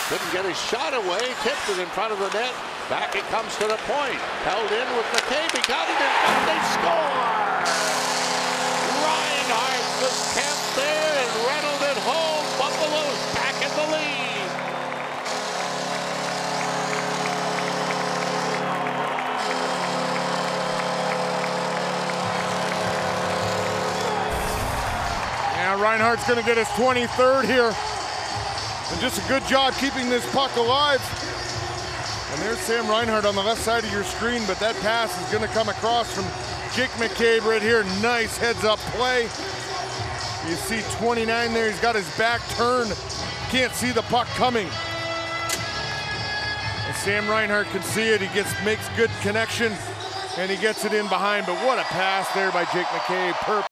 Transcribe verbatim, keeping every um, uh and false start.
Couldn't get his shot away. Tipped it in front of the net. Back it comes to the point. Held in with McCabe. He got it in front. They score! Reinhart was camped there and rattled it home. Buffalo's back in the lead. Yeah, Reinhart's going to get his twenty-third here. And just a good job keeping this puck alive. And there's Sam Reinhart on the left side of your screen, but that pass is going to come across from Jake McCabe right here. Nice heads-up play. You see twenty-nine there. He's got his back turned. Can't see the puck coming. And Sam Reinhart can see it. He gets makes good connection, and he gets it in behind. But what a pass there by Jake McCabe. Perfect.